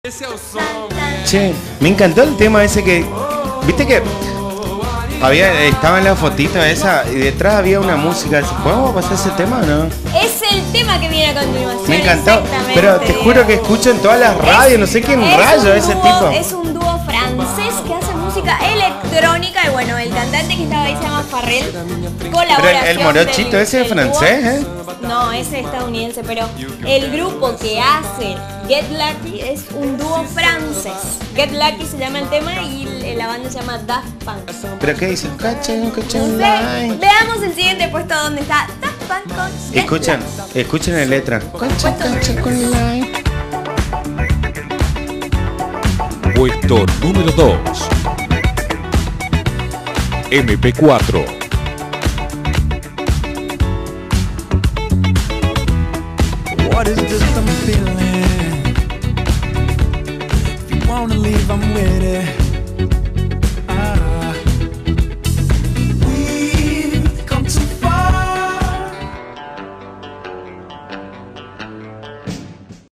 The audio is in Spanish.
Che, me encantó el tema ese que... ¿Viste que estaba en la fotito esa y detrás había una música? ¿Podemos pasar ese tema o no? Es el tema que viene a continuación. Me encantó, pero te juro que escucho en todas las radios, no sé quién rayo ese tipo. Es un dúo francés que hace música electrónica y bueno, el cantante que estaba ahí se llama Farrell. Pero el morochito ese es francés, ¿eh? No, ese es estadounidense, pero el grupo que hace Get Lucky es un dúo francés. Get Lucky se llama el tema y la banda se llama Daft Punk. ¿Pero qué dicen? Veamos el siguiente puesto donde está Daft Punk con Get Lucky. Escuchen la letra. Puesto número 2. MP4. What is this I'm feeling? If you wanna leave, I'm with it.